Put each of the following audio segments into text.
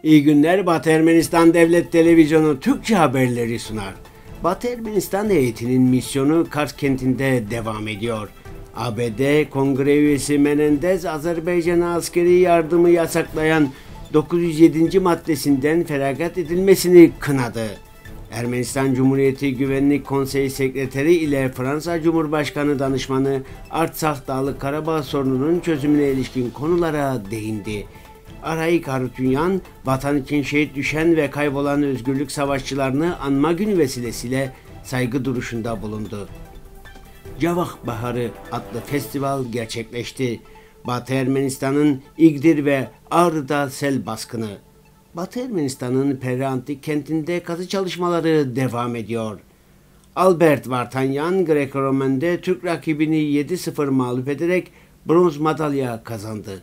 İyi günler. Batı Ermenistan Devlet Televizyonu Türkçe haberleri sunar. Batı Ermenistan heyetinin misyonu Kars kentinde devam ediyor. ABD Kongre üyesi Menendez, Azerbaycan'a askeri yardımı yasaklayan 907. maddesinden feragat edilmesini kınadı. Ermenistan Cumhuriyeti Güvenlik Konseyi Sekreteri ile Fransa Cumhurbaşkanı Danışmanı Artsakh Dağlık Karabağ sorununun çözümüne ilişkin konulara değindi. Arayik Harutyunyan, vatan için şehit düşen ve kaybolan özgürlük savaşçılarını anma günü vesilesiyle saygı duruşunda bulundu. Cavak Baharı adlı festival gerçekleşti. Batı Ermenistan'ın İgdir ve Ağrı'da sel baskını. Batı Ermenistan'ın Periantik kentinde kazı çalışmaları devam ediyor. Albert Vartanyan, Greco-Romen'de Türk rakibini 7-0 mağlup ederek bronz madalya kazandı.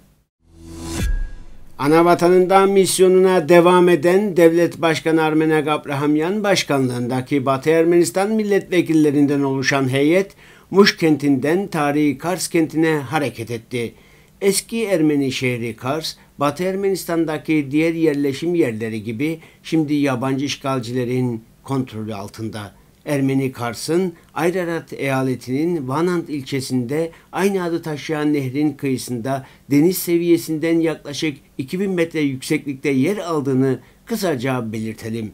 Anavatanında misyonuna devam eden Devlet Başkanı Armenak Abrahamyan başkanlığındaki Batı Ermenistan milletvekillerinden oluşan heyet, Muş kentinden tarihi Kars kentine hareket etti. Eski Ermeni şehri Kars, Batı Ermenistan'daki diğer yerleşim yerleri gibi şimdi yabancı işgalcilerin kontrolü altında. Ermeni Kars'ın Ayrarat eyaletinin Vanant ilçesinde aynı adı taşıyan nehrin kıyısında deniz seviyesinden yaklaşık 2000 metre yükseklikte yer aldığını kısaca belirtelim.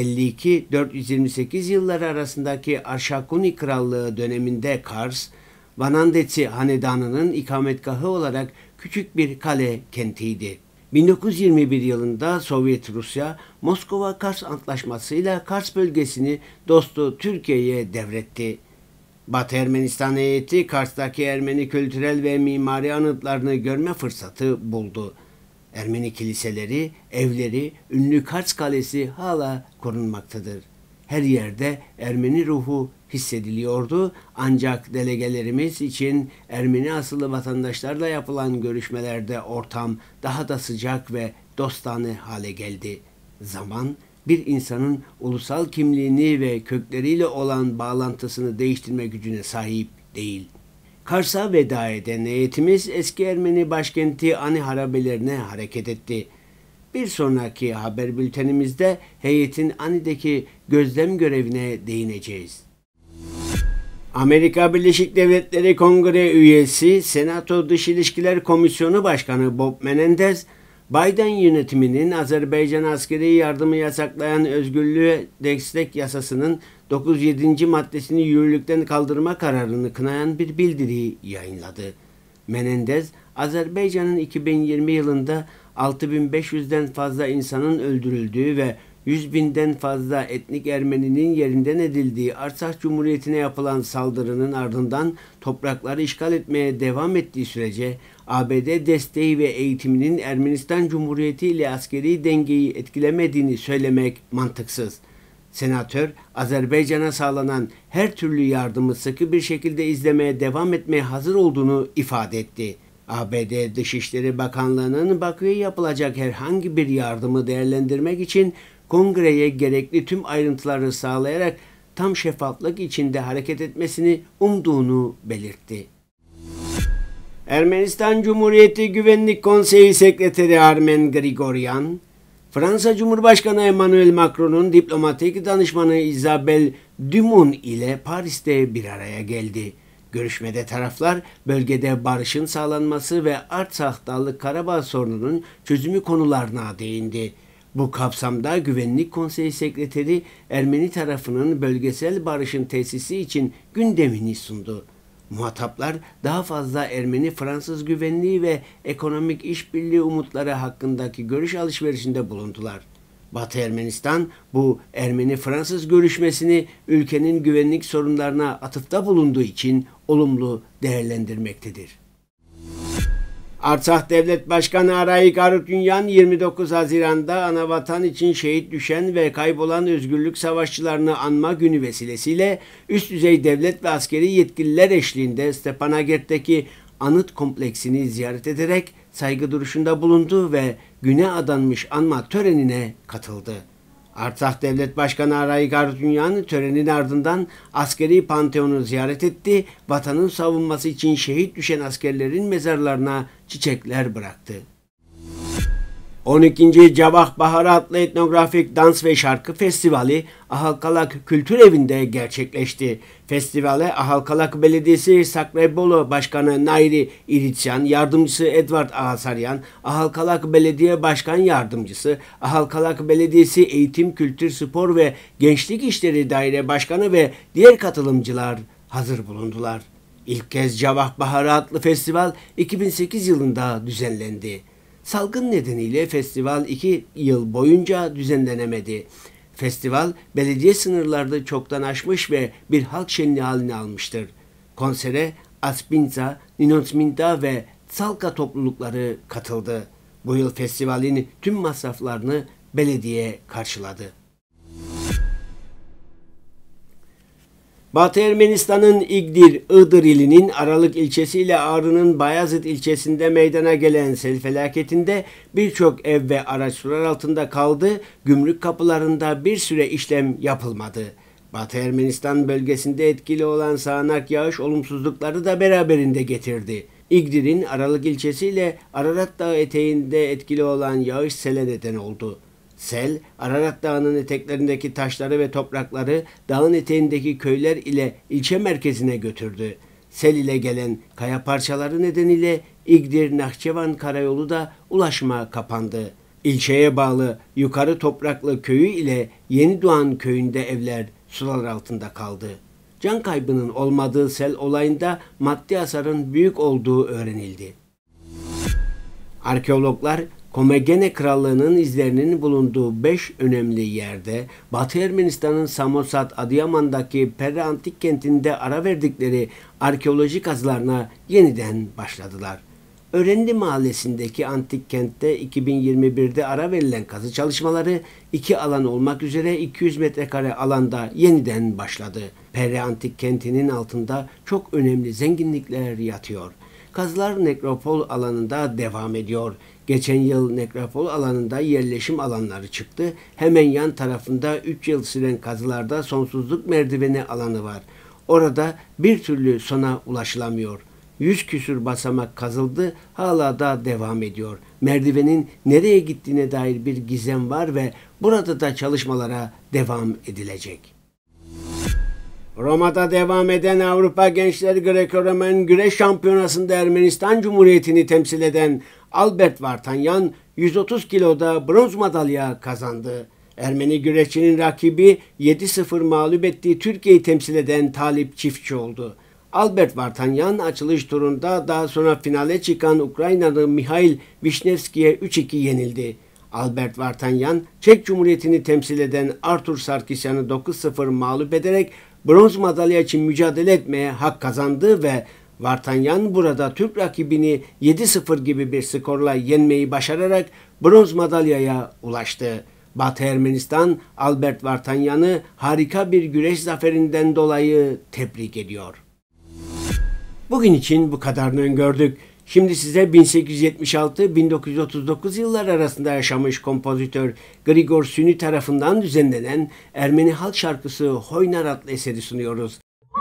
52-428 yılları arasındaki Arşakuni Krallığı döneminde Kars, Vanandetsi Hanedanı'nın ikametgahı olarak küçük bir kale kentiydi. 1921 yılında Sovyet Rusya, Moskova-Kars Antlaşması'yla Kars bölgesini dostu Türkiye'ye devretti. Batı Ermenistan heyeti Kars'taki Ermeni kültürel ve mimari anıtlarını görme fırsatı buldu. Ermeni kiliseleri, evleri, ünlü Kars Kalesi hala korunmaktadır. Her yerde Ermeni ruhu hissediliyordu, ancak delegelerimiz için Ermeni asıllı vatandaşlarla yapılan görüşmelerde ortam daha da sıcak ve dostane hale geldi. Zaman, bir insanın ulusal kimliğini ve kökleriyle olan bağlantısını değiştirme gücüne sahip değil. Kars'a veda eden heyetimiz eski Ermeni başkenti Ani harabelerine hareket etti. Bir sonraki haber bültenimizde heyetin Ani'deki gözlem görevine değineceğiz. Amerika Birleşik Devletleri Kongre üyesi, Senato Dış İlişkiler Komisyonu Başkanı Bob Menendez, Biden yönetiminin Azerbaycan'a askeri yardımı yasaklayan özgürlüğe destek yasasının 907. maddesini yürürlükten kaldırma kararını kınayan bir bildiri yayınladı. Menendez, Azerbaycan'ın 2020 yılında 6500'den fazla insanın öldürüldüğü ve 100.000'den fazla etnik Ermeninin yerinden edildiği Artsakh Cumhuriyeti'ne yapılan saldırının ardından toprakları işgal etmeye devam ettiği sürece ABD desteği ve eğitiminin Ermenistan Cumhuriyeti ile askeri dengeyi etkilemediğini söylemek mantıksız. Senatör, Azerbaycan'a sağlanan her türlü yardımı sıkı bir şekilde izlemeye devam etmeye hazır olduğunu ifade etti. ABD Dışişleri Bakanlığı'nın Bakü'ye yapılacak herhangi bir yardımı değerlendirmek için Kongre'ye gerekli tüm ayrıntıları sağlayarak tam şeffaflık içinde hareket etmesini umduğunu belirtti. Ermenistan Cumhuriyeti Güvenlik Konseyi Sekreteri Armen Grigoryan, Fransa Cumhurbaşkanı Emmanuel Macron'un diplomatik danışmanı Isabelle Dumont ile Paris'te bir araya geldi. Görüşmede taraflar bölgede barışın sağlanması ve Artsakh Dağlık Karabağ sorununun çözümü konularına değindi. Bu kapsamda Güvenlik Konseyi Sekreteri Ermeni tarafının bölgesel barışın tesisi için gündemini sundu. Muhataplar daha fazla Ermeni-Fransız güvenliği ve ekonomik işbirliği umutları hakkındaki görüş alışverişinde bulundular. Batı Ermenistan bu Ermeni-Fransız görüşmesini ülkenin güvenlik sorunlarına atıfta bulunduğu için olumlu değerlendirmektedir. Artsakh Devlet Başkanı Arayik Harutyunyan 29 Haziran'da anavatan için şehit düşen ve kaybolan özgürlük savaşçılarını anma günü vesilesiyle üst düzey devlet ve askeri yetkililer eşliğinde Stepanakert'teki anıt kompleksini ziyaret ederek saygı duruşunda bulundu ve güne adanmış anma törenine katıldı. Artsakh Devlet Başkanı Arayik Harutyunyan törenin ardından askeri panteonu ziyaret etti, vatanın savunması için şehit düşen askerlerin mezarlarına çiçekler bıraktı. 12. Cavah Baharı adlı etnografik dans ve şarkı festivali Ahalkalak Kültür Evi'nde gerçekleşti. Festivale Ahalkalak Belediyesi Sakrebolu Başkanı Nairi İritsyan, Yardımcısı Edward Ağasaryan, Ahalkalak Belediye Başkan Yardımcısı, Ahalkalak Belediyesi Eğitim, Kültür, Spor ve Gençlik İşleri Daire Başkanı ve diğer katılımcılar hazır bulundular. İlk kez Cavah Baharı adlı festival 2008 yılında düzenlendi. Salgın nedeniyle festival 2 yıl boyunca düzenlenemedi. Festival belediye sınırlarını çoktan aşmış ve bir halk şenliği haline almıştır. Konsere Aspinza, Ninonsminda ve Salka toplulukları katıldı. Bu yıl festivalin tüm masraflarını belediye karşıladı. Batı Ermenistan'ın İgdir, Iğdır ilinin Aralık ilçesi ile Ağrı'nın Bayazıt ilçesinde meydana gelen sel felaketinde birçok ev ve araç sular altında kaldı, gümrük kapılarında bir süre işlem yapılmadı. Batı Ermenistan bölgesinde etkili olan sağanak yağış olumsuzlukları da beraberinde getirdi. İgdir'in Aralık ilçesi ile Ararat Dağı eteğinde etkili olan yağış sele neden oldu. Sel, Ararat Dağı'nın eteklerindeki taşları ve toprakları dağın eteğindeki köyler ile ilçe merkezine götürdü. Sel ile gelen kaya parçaları nedeniyle İgdir-Nahçıvan karayolu da ulaşıma kapandı. İlçeye bağlı Yukarı Topraklı köyü ile Yenidoğan köyünde evler sular altında kaldı. Can kaybının olmadığı sel olayında maddi hasarın büyük olduğu öğrenildi. Arkeologlar, Komagene Krallığı'nın izlerinin bulunduğu 5 önemli yerde Batı Ermenistan'ın Samosat, Adıyaman'daki Perre Antik Kenti'nde ara verdikleri arkeolojik kazılarına yeniden başladılar. Örenli Mahallesi'ndeki antik kentte 2021'de ara verilen kazı çalışmaları 2 alan olmak üzere 200 metrekare alanda yeniden başladı. Perre Antik Kenti'nin altında çok önemli zenginlikler yatıyor. Kazılar nekropol alanında devam ediyor. Geçen yıl nekropol alanında yerleşim alanları çıktı. Hemen yan tarafında 3 yıl süren kazılarda sonsuzluk merdiveni alanı var. Orada bir türlü sona ulaşılamıyor. 100 küsür basamak kazıldı, hala da devam ediyor. Merdivenin nereye gittiğine dair bir gizem var ve burada da çalışmalara devam edilecek. Roma'da devam eden Avrupa Gençler Greko-Romen Güreş Şampiyonası'nda Ermenistan Cumhuriyeti'ni temsil eden Albert Vartanyan 130 kiloda bronz madalya kazandı. Ermeni güreşçinin rakibi 7-0 mağlup ettiği Türkiye'yi temsil eden Talip Çiftçi oldu. Albert Vartanyan açılış turunda daha sonra finale çıkan Ukraynalı Mihail Vişnevski'ye 3-2 yenildi. Albert Vartanyan, Çek Cumhuriyeti'ni temsil eden Artur Sarkisyan'ı 9-0 mağlup ederek bronz madalya için mücadele etmeye hak kazandı ve Vartanyan burada Türk rakibini 7-0 gibi bir skorla yenmeyi başararak bronz madalyaya ulaştı. Batı Ermenistan, Albert Vartanyan'ı harika bir güreş zaferinden dolayı tebrik ediyor. Bugün için bu kadarını öngördük. Şimdi size 1876-1939 yıllar arasında yaşamış kompozitör Grigor Süni tarafından düzenlenen Ermeni halk şarkısı Hoynar adlı eseri sunuyoruz.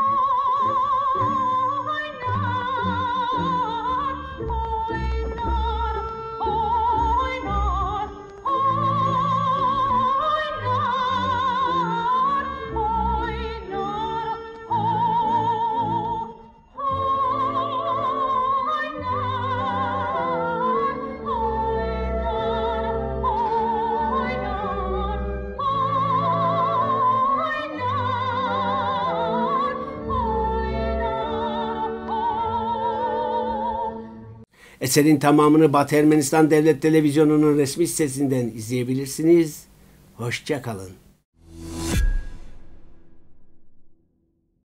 Eserin tamamını Batı Ermenistan Devlet Televizyonu'nun resmi sitesinden izleyebilirsiniz. Hoşça kalın.